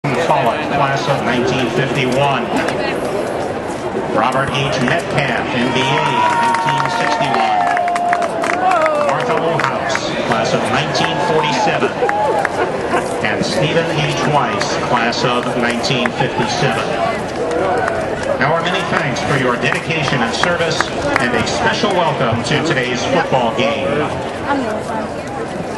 Pollock, class of 1951. Robert H. Metcalf, MBA, 1961. Martha Wohlhaus, class of 1947. And Stephen H. Weiss, class of 1957. Our many thanks for your dedication and service, and a special welcome to today's football game.